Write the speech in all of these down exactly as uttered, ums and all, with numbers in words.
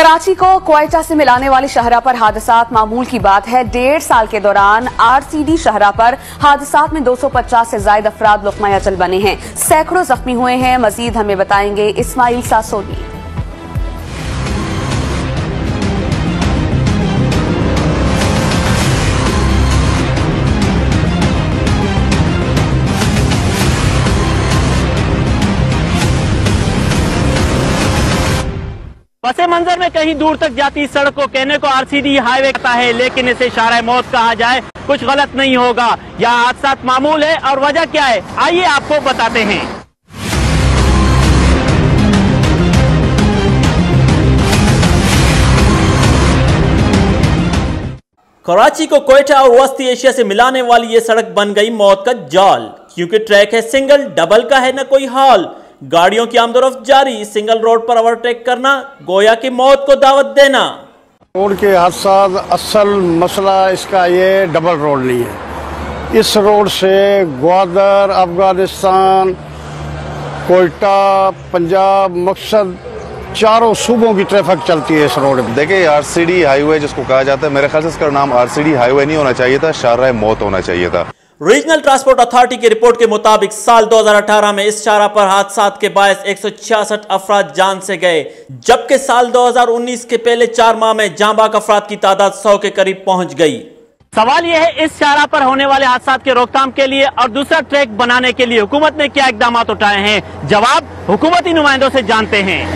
कराची को क्वेटा से मिलाने वाली शाहराह पर हादसात मामूल की बात है। डेढ़ साल के दौरान आरसीडी शाहराह पर हादसात में दो सौ पचास से ज्यादा अफराद लुक़मा अजल बने हैं, सैकड़ों जख्मी हुए हैं। मजीद हमें बताएंगे इस्माइल सासोली। पसे मंजर में कहीं दूर तक जाती सड़क को कहने को आरसीडी हाईवे कहता है, लेकिन इसे शाहराह मौत कहा जाए कुछ गलत नहीं होगा। यहाँ हादसा मामूल है और वजह क्या है, आइए आपको बताते हैं। कराची को क्वेटा और वस्ती एशिया से मिलाने वाली ये सड़क बन गई मौत का जाल, क्योंकि ट्रैक है सिंगल, डबल का है न कोई हाल। गाड़ियों की आमदोरफ्त जारी, सिंगल रोड पर ओवरटेक करना गोया की मौत को दावत देना। रोड के हादसा असल मसला इसका ये डबल रोड नहीं है। इस रोड से ग्वादर, अफगानिस्तान, कोयटा, पंजाब, मकसद चारों सूबों की ट्रैफिक चलती है इस रोड में। देखिए आरसीडी हाईवे जिसको कहा जाता है, मेरे ख्याल से इसका नाम आरसीडी हाईवे नहीं होना चाहिए था, शाहराह मौत होना चाहिए था। रीजनल ट्रांसपोर्ट अथॉरिटी की रिपोर्ट के मुताबिक साल दो हज़ार अठारह में इस शाहराह पर हादसात के बायस एक सौ छियासठ अफराद जान से गए, जबकि साल दो हज़ार उन्नीस के पहले चार माह में जाँ बाक अफराद की तादाद सौ के करीब पहुंच गई। सवाल यह है, इस शाहराह पर होने वाले हादसात के रोकथाम के लिए और दूसरा ट्रैक बनाने के लिए हुकूमत ने क्या इकदाम उठाए हैं? जवाब हुकूमती नुमाइंदों से जानते हैं।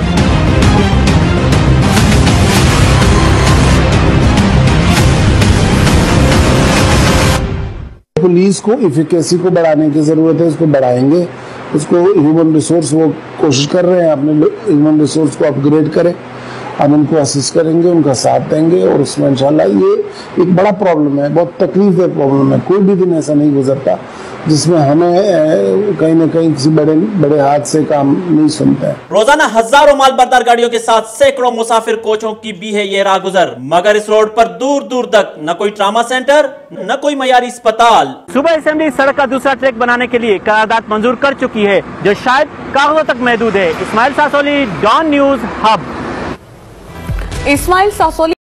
पुलिस को इफिकेसी को बढ़ाने की जरूरत है, उसको बढ़ाएंगे। उसको ह्यूमन रिसोर्स वो कोशिश कर रहे हैं, अपने ह्यूमन रिसोर्स को अपग्रेड करें। हम उनको असिस्ट करेंगे, उनका साथ देंगे और उसमें इंशाल्लाह ये एक बड़ा प्रॉब्लम है, बहुत तकलीफ है प्रॉब्लम है। कोई भी दिन ऐसा नहीं गुजरता जिसमें हमें कहीं ना कहीं किसी बड़े बड़े हादसे का हम नहीं सुनते हैं। रोजाना हजारों माल बरदार गाड़ियों के साथ सैकड़ों मुसाफिर कोचों की भी है ये राहगुजर, मगर इस रोड पर दूर दूर तक न कोई ट्रामा सेंटर न कोई मयारी अस्पताल। सूबा असेंबली सड़क का दूसरा ट्रैक बनाने के लिए करारदाद मंजूर कर चुकी है, जो शायद कागजों तक महदूद है। Ismail Sasoli, Dawn news hub. Ismail Sasoli.